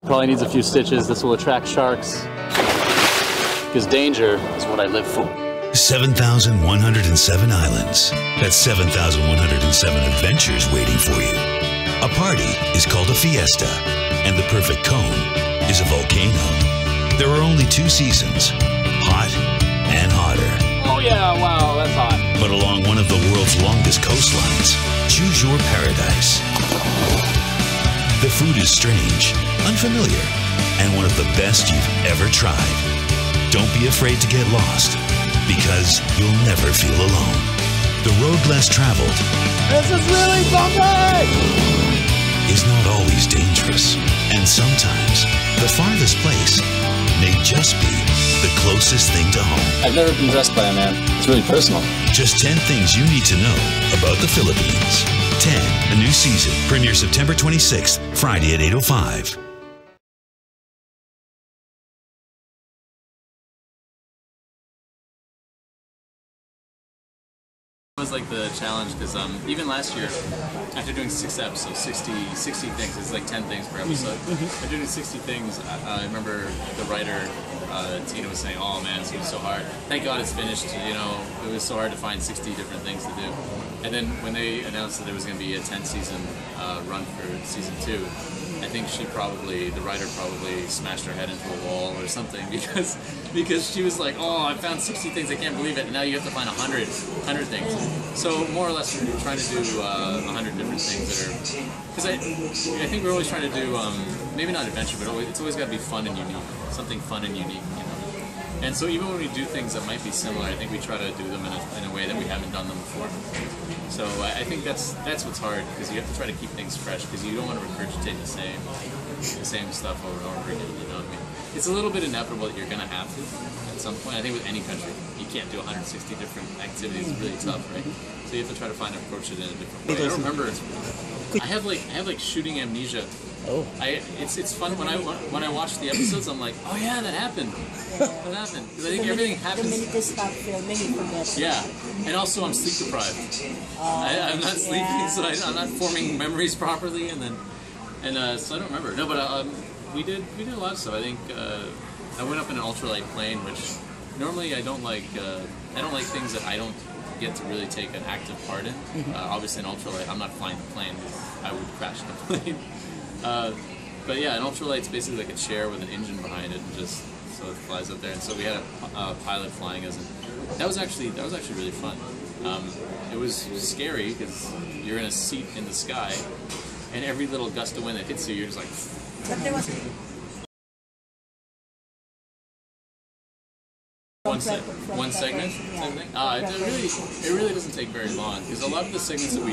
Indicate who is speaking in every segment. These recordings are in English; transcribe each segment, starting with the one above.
Speaker 1: Probably needs a few stitches. This will attract sharks. Because danger is what I live for.
Speaker 2: 7,107 islands. That's 7,107 adventures waiting for you. A party is called a fiesta, and the perfect cone is a volcano. There are only 2 seasons, hot and hotter.
Speaker 1: Oh yeah, wow, that's hot.
Speaker 2: But along one of the world's longest coastlines, choose your paradise. The food is strange, unfamiliar, and one of the best you've ever tried. Don't be afraid to get lost, because you'll never feel alone. The road less traveled
Speaker 1: This is really bumpy!
Speaker 2: is not always dangerous, and sometimes the farthest place may just be the closest thing to home.
Speaker 1: I've never been dressed by a man. It's really personal.
Speaker 2: Just 10 things you need to know about the Philippines. 10, a new season, premieres September 26th, Friday at 8:05.
Speaker 1: It was like the challenge because even last year, after doing 6 episodes, 60 things, it's like 10 things per episode. After doing 60 things, I remember the writer, Tina, was saying, oh man, it's going to be so hard. Thank God it's finished, you know, it was so hard to find 60 different things to do. And then when they announced that there was going to be a 10-season run for season 2, I think the writer probably smashed her head into a wall or something because she was like, oh, I found 60 things, I can't believe it, and now you have to find 100 things. So more or less we're trying to do 100 different things that are, because I think we're always trying to do, maybe not adventure, but it's always got to be fun and unique, something fun and unique, you know. And so even when we do things that might be similar, I think we try to do them in a way that we haven't done them before. So I think that's what's hard, because you have to try to keep things fresh, because you don't want to regurgitate the same stuff over and over again, you know what I mean? It's a little bit inevitable that you're going to have to at some point. I think with any country, you can't do 160 different activities. It's really tough, right? So you have to try to find and approach it in a different way. I don't remember. I have like shooting amnesia. Oh. It's fun when I watch the episodes. I'm like, oh yeah, that happened. That happened, because I think everything happens.
Speaker 3: The minute they stop filming, you forget.
Speaker 1: Yeah, and also I'm sleep deprived. I'm not sleeping, so I'm not forming memories properly, and so I don't remember. No, but we did a lot of stuff. I think I went up in an ultralight plane, which normally I don't like. I don't like things that I don't get to really take an active part in. Obviously, an ultralight, I'm not flying the plane. I would crash the plane. But yeah, an ultralight's basically like a chair with an engine behind it, and just so it flies up there. And so we had a pilot flying us, and that was actually really fun. It was scary because you're in a seat in the sky, and every little gust of wind that hits you, you're just like.
Speaker 3: But there was
Speaker 1: one segment. It really doesn't take very long, because a lot of the segments that we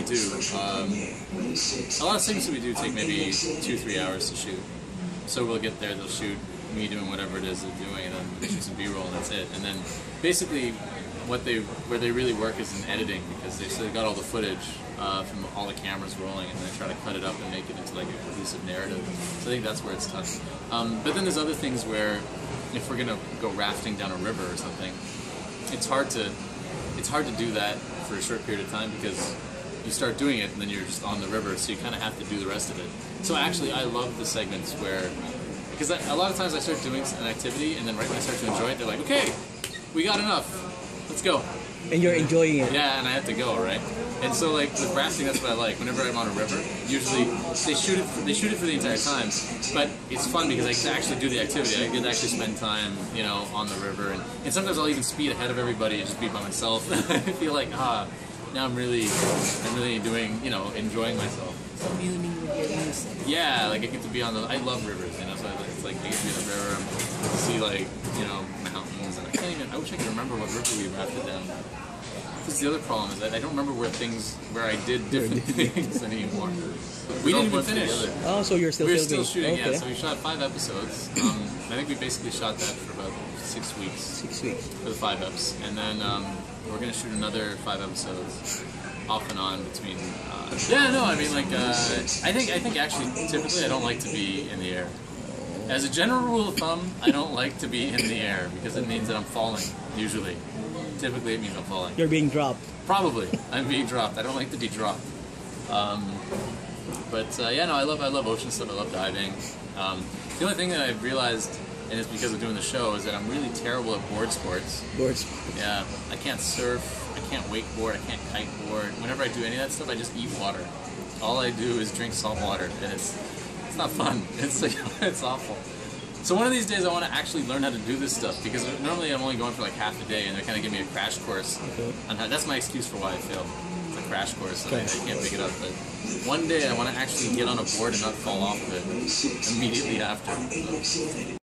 Speaker 1: do, take maybe 2-3 hours to shoot. So we'll get there, they'll shoot me doing whatever it is they're doing, and then they shoot some B-roll, and that's it. And then basically where they really work is in editing, because they've got all the footage from all the cameras rolling, and they try to cut it up and make it into like a cohesive narrative. So I think that's where it's tough. But then there's other things where, if we're gonna go rafting down a river or something, it's hard to do that for a short period of time, because you start doing it and then you're just on the river, so you kind of have to do the rest of it. So actually, I love the segments where, because a lot of times I start doing an activity, and then right when I start to enjoy it, they're like, okay, we got enough, let's go.
Speaker 4: And you're enjoying it.
Speaker 1: Yeah, and I have to go, right? And so, like with rafting, that's what I like. Whenever I'm on a river, usually they shoot it for the entire time, but it's fun because I get to actually do the activity. I get to actually spend time, you know, on the river, and sometimes I'll even speed ahead of everybody and just be by myself. I feel like, now I'm really doing, you know, enjoying myself.
Speaker 3: communing with your music.
Speaker 1: Yeah, like I get to be on the. I love rivers, you know. So it's like I get to be on the river, see like, you know, mountains, and I can't even. I wish I could remember what river we rafted down. Because the other problem is that I don't remember where I did different things anymore. We didn't even finish.
Speaker 4: Oh, so you're still
Speaker 1: filming?
Speaker 4: We're still
Speaker 1: shooting,
Speaker 4: okay.
Speaker 1: Yeah. So we shot 5 episodes. I think we basically shot that for about 6 weeks.
Speaker 4: 6 weeks.
Speaker 1: For the 5 eps. And then we're going to shoot another 5 episodes off and on between... yeah, no, I mean, like, I think actually, typically I don't like to be in the air. As a general rule of thumb, I don't like to be in the air because it means that I'm falling, usually. Typically it means I'm falling.
Speaker 4: You're being dropped.
Speaker 1: Probably. I'm being dropped. I don't like to be dropped. But yeah, no, I love ocean stuff. I love diving. The only thing that I've realized, and it's because of doing the show, is that I'm really terrible at board sports.
Speaker 4: Board sports.
Speaker 1: Yeah, I can't surf, I can't wakeboard, I can't kiteboard. Whenever I do any of that stuff, I just eat water. All I do is drink salt water, and it's not fun. It's like, it's awful. So one of these days I want to actually learn how to do this stuff, because normally I'm only going for like half a day, and they're kind of giving me a crash course.
Speaker 4: Okay.
Speaker 1: On how, that's my excuse for why I failed. It's a crash course, and I can't pick it up. But one day I want to actually get on a board and not fall off of it immediately after. So.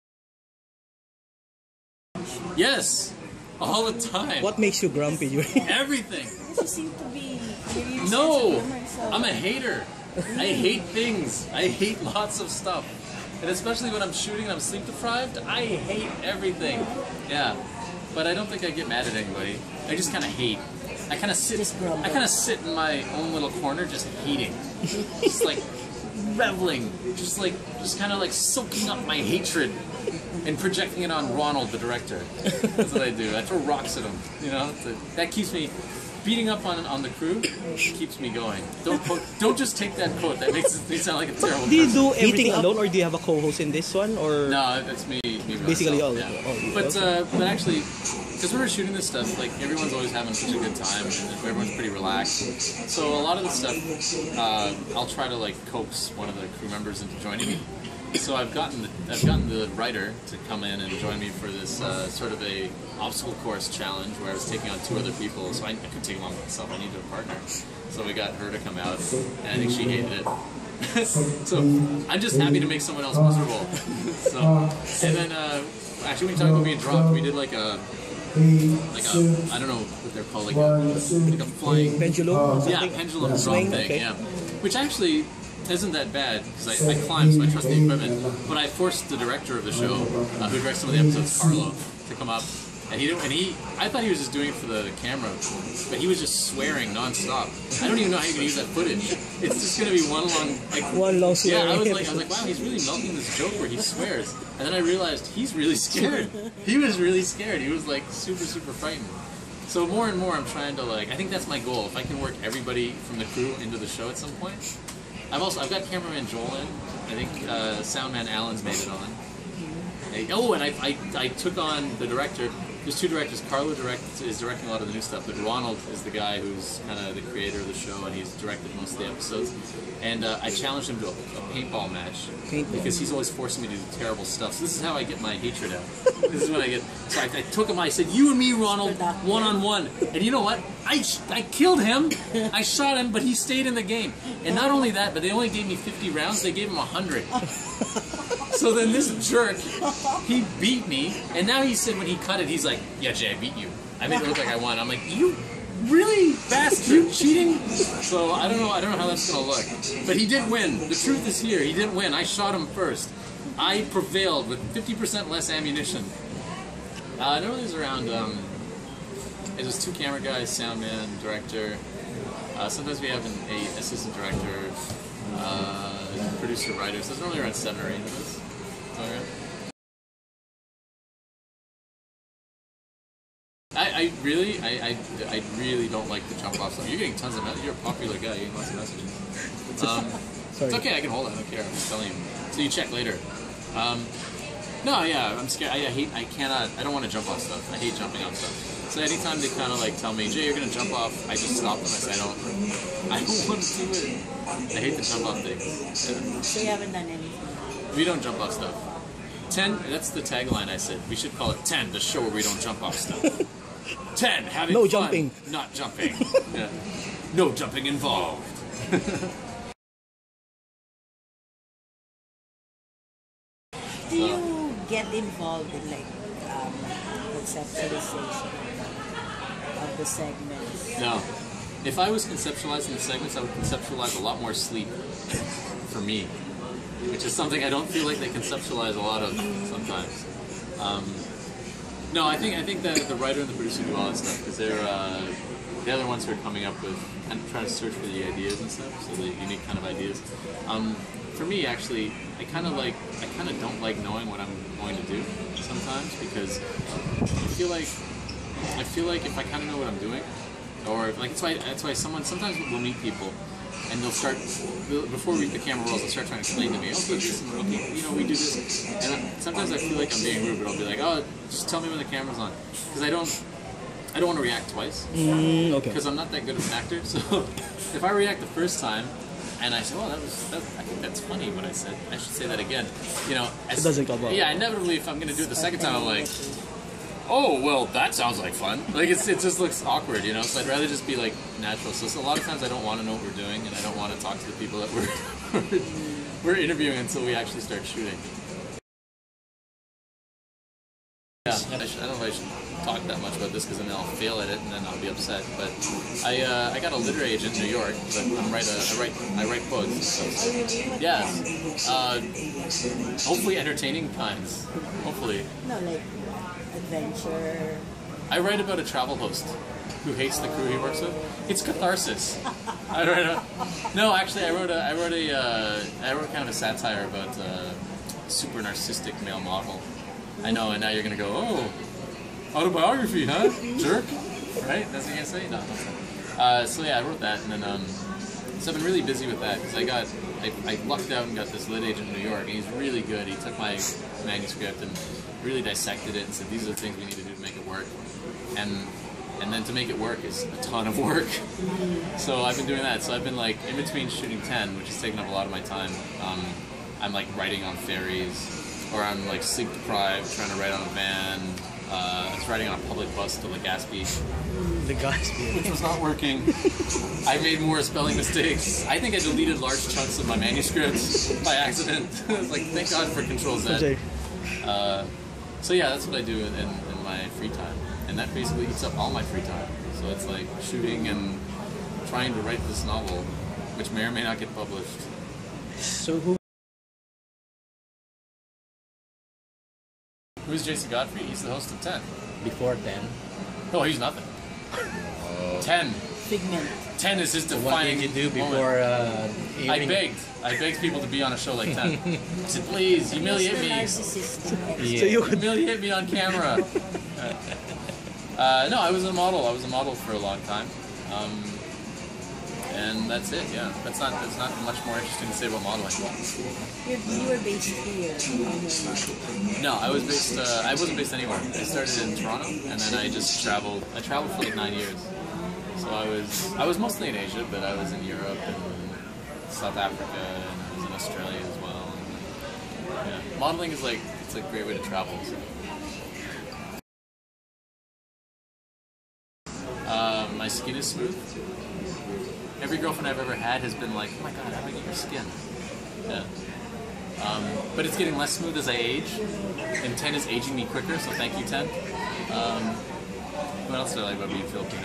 Speaker 1: Yes, all the time.
Speaker 4: What makes you grumpy?
Speaker 1: Everything.
Speaker 3: You seem to be.
Speaker 1: No, I'm a hater. I hate things. I hate lots of stuff. And especially when I'm shooting and I'm sleep deprived, I hate everything. Yeah, but I don't think I get mad at anybody. I just kind of hate. I kind of sit in my own little corner, just hating, just like reveling, just kind of like soaking up my hatred and projecting it on Ronald, the director. That's what I do. I throw rocks at him. You know, that keeps me. Beating up on the crew keeps me going. Don't just take that quote. That makes me sound like a terrible person.
Speaker 4: Do you do everything alone, or do you have a co-host in this one, or?
Speaker 1: No, that's me.
Speaker 4: Basically, all.
Speaker 1: Yeah. But actually, because we were shooting this stuff, like everyone's always having such a good time, and everyone's pretty relaxed. So a lot of the stuff, I'll try to like coax one of the crew members into joining me. So I've gotten the writer to come in and join me for this sort of a obstacle course challenge where I was taking on 2 other people. So I couldn't take along myself. I needed a partner. So we got her to come out, and I think she hated it. So I'm just happy to make someone else miserable. And then actually when you talk about being dropped, we did like a I don't know what they're called, like a flying
Speaker 4: pendulum.
Speaker 1: Yeah, pendulum drop thing. Okay. Yeah, which actually isn't that bad, because I climb, so I trust the equipment. But I forced the director of the show, who directs some of the episodes, Carlo, to come up, and I thought he was just doing it for the camera, but he was just swearing nonstop. I don't even know how you can use that footage. It's just gonna be one long
Speaker 4: swear.
Speaker 1: Yeah, I was like, wow, he's really milking this joke where he swears, and then I realized he's really scared. He was really scared. He was like super frightened. So more and more, I'm trying to I think that's my goal. If I can work everybody from the crew into the show at some point. I've got cameraman Joel in. I think soundman Alan's made it on. And I took on the director. There's 2 directors. Carlo is directing a lot of the new stuff, but Ronald is the guy who's kind of the creator of the show, and he's directed most of the episodes. And I challenged him to a paintball match because he's always forcing me to do terrible stuff. So this is how I get my hatred out. This is what I get. So I took him. I said, "You and me, Ronald, 1-on-1." And you know what? I killed him. I shot him, but he stayed in the game. And not only that, but they only gave me 50 rounds. They gave him 100. So then this jerk, he beat me, and now he said when he cut it, he's like, "Yeah, Jay, I beat you. I made it look like I won." I'm like, "You really, bastard, you cheating?" So I don't know how that's gonna look. But he did win. The truth is here. He didn't win. I shot him first. I prevailed with 50% less ammunition. Normally there's around. There's 2 camera guys, sound man, director. Sometimes we have an assistant director, producer, writer. So there's normally around 7 or 8 of us. Okay. I really don't like the jump off stuff. You're getting tons of messages. You're a popular guy. You're getting lots of messages. It's okay. I can hold it. I don't care. I'm just telling you. So you check later. No, yeah. I'm scared. I don't want to jump off stuff. I hate jumping off stuff. So anytime they kind of tell me, "Jay, you're gonna jump off," I just stop them. I say, I don't want to do it. I hate the jump off things. Yeah.
Speaker 3: So you haven't done anything?
Speaker 1: We don't jump off stuff. 10, that's the tagline I said. We should call it 10, the show where we don't jump off stuff. 10, having
Speaker 4: no
Speaker 1: fun,
Speaker 4: jumping.
Speaker 1: Not jumping. Yeah. No jumping involved.
Speaker 3: Do you get involved in conceptualization of the segments?
Speaker 1: No. If I was conceptualizing the segments, I would conceptualize a lot more sleep for me, which is something I don't feel like they conceptualize a lot of sometimes. No, I think that the writer and the producer do all that stuff because they're the ones who are coming up with and trying to search for the ideas and stuff, so the unique kind of ideas. For me, actually, I kind of don't like knowing what I'm going to do sometimes because I feel like if I kind of know what I'm doing, or that's why sometimes we'll meet people and they'll start before the camera rolls. They'll start trying to explain to me, okay, we do this, and sometimes I feel like I'm being rude, but I'll be like, oh, just tell me when the camera's on, because I don't want to react twice,
Speaker 4: Okay.
Speaker 1: because I'm not that good of an actor. So if I react the first time and I say, "Oh, I think that's funny what I said. I should say that again." You know,
Speaker 4: It doesn't come out.
Speaker 1: Yeah, inevitably, if I'm going to do it the second time, I'm like, "Oh, well, that sounds like fun." Like it just looks awkward, you know. So I'd rather just be like natural. So a lot of times I don't want to know what we're doing, and I don't want to talk to the people that we're interviewing until we actually start shooting. Yeah, I don't know if I should talk that much about this because then I'll fail at it and then I'll be upset. But I got a literary agent in New York. But I write books. And stuff. Yeah. Hopefully entertaining kinds. Hopefully.
Speaker 3: No, like adventure.
Speaker 1: I write about a travel host who hates the crew he works with. It's catharsis. I wrote kind of a satire about super narcissistic male model. I know, and now you're gonna go, oh, autobiography, huh? Jerk, right? That's what you're gonna say? No, that's not. So yeah, I wrote that, and then so I've been really busy with that because I lucked out and got this lit agent in New York, and he's really good. He took my manuscript and really dissected it and said, these are the things we need to do to make it work, and then to make it work is a ton of work. So I've been doing that. So I've been like in between shooting 10, which has taken up a lot of my time. I'm like writing on ferries. Or I'm like sleep deprived, trying to write on a van. I was riding on a public bus to Legazpi.
Speaker 4: Legazpi.
Speaker 1: Which was not working. I made more spelling mistakes. I think I deleted large chunks of my manuscripts by accident. I was like, thank God for Control-Z. So yeah, that's what I do in my free time. And that basically eats up all my free time. So it's like shooting and trying to write this novel, which may or may not get published.
Speaker 4: So
Speaker 1: Who's Jason Godfrey? He's the host of 10.
Speaker 5: Before 10.
Speaker 1: No, he's nothing. 10.
Speaker 3: Figment.
Speaker 1: 10 is his
Speaker 5: What
Speaker 1: defining
Speaker 5: did you do
Speaker 1: moment.
Speaker 5: before
Speaker 1: I begged people to be on a show like 10. I said, please, humiliate me.
Speaker 3: Narcissistic.
Speaker 4: So you could
Speaker 1: Humiliate me on camera. No, I was a model. I was a model for a long time. And that's it, yeah. That's not much more interesting to say about modeling.
Speaker 3: You were based here on your market.
Speaker 1: No, I wasn't based anywhere. I started in Toronto, and then I just traveled. I traveled for like 9 years. So I was mostly in Asia, but I was in Europe and South Africa, and I was in Australia as well. And, yeah. Modeling is it's a great way to travel. So. My skin is smooth. Every girlfriend I've ever had has been like, oh my god, how do I get your skin? Yeah. But it's getting less smooth as I age, and 10 is aging me quicker, so thank you, 10. What else do I like about being Filipino?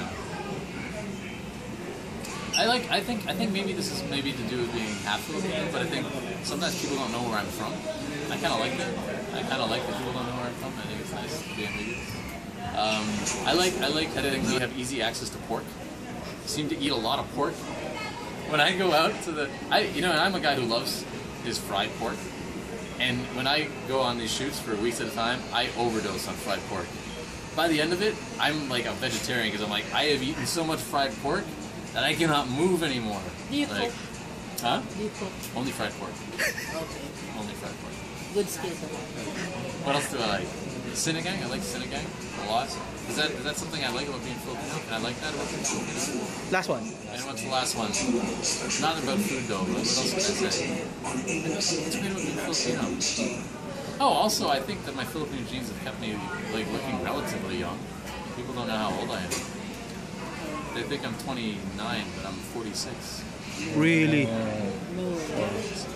Speaker 1: I think maybe this is maybe to do with being half Filipino, but I think sometimes people don't know where I'm from. I kind of like that. I kind of like that people don't know where I'm from. I think it's nice to be ambiguous. I like that we have easy access to pork. I seem to eat a lot of pork. When I go out to I'm a guy who loves his fried pork. And when I go on these shoots for weeks at a time, I overdose on fried pork. By the end of it, I'm like a vegetarian because I'm like, I have eaten so much fried pork that I cannot move anymore.
Speaker 3: Do you cook?
Speaker 1: Huh?
Speaker 3: Do you cook?
Speaker 1: Only fried pork.
Speaker 3: Okay.
Speaker 1: Only fried pork.
Speaker 3: Good skills.
Speaker 1: What else do I like? Sinigang. I like sinigang a lot. Is that something I like about being Filipino? Can I like that about being Filipino?
Speaker 4: last one.
Speaker 1: And what's the last one? Not about food though, but what else can I say? What's great about being Filipino? Oh, also I think that my Filipino genes have kept me like looking relatively young. People don't know how old I am. They think I'm 29, but I'm 46.
Speaker 4: Really?
Speaker 3: No way.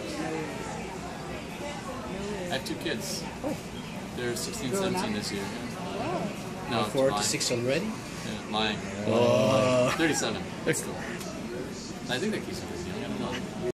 Speaker 1: I have 2 kids.
Speaker 3: Oh.
Speaker 1: They're 16,
Speaker 3: Grown
Speaker 1: 17
Speaker 3: up?
Speaker 1: this year.
Speaker 3: Wow.
Speaker 1: No, I'm
Speaker 5: 4 to
Speaker 1: lying.
Speaker 5: 6 already?
Speaker 1: Yeah, lying. 37. Still. I think that keeps me young. I don't know.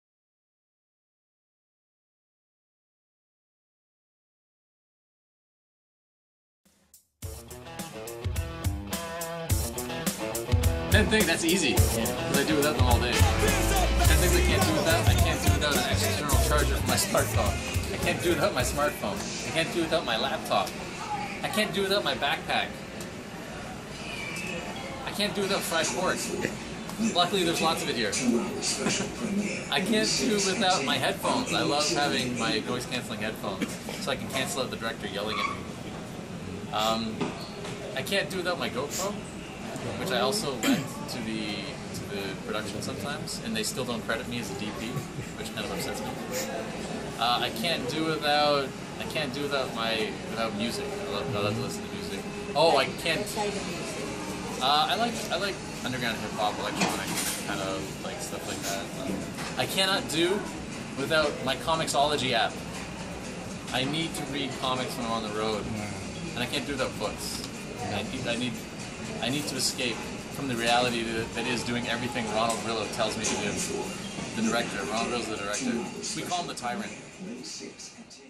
Speaker 1: Ten things, that's easy. Because I do without them all day. 10 things I can't do without. I can't do without an external charger for my smartphone. I can't do without my smartphone. I can't do without my laptop. I can't do without my backpack. I can't do without fried pork. Luckily, there's lots of it here. I can't do without my headphones. I love having my noise canceling headphones so I can cancel out the director yelling at me. I can't do without my GoPro, which I also lend to the production sometimes, and they still don't credit me as a DP, which kind of upsets me. I can't do without music. I love to listen to music. Oh, I can't. I like underground hip hop, electronic kind of like stuff like that. I cannot do without my Comixology app. I need to read comics when I'm on the road, and I can't do without books. I need to escape from the reality that is doing everything Ronald Rillo tells me to do. The director, Ronald Rillo's the director. We call him the tyrant.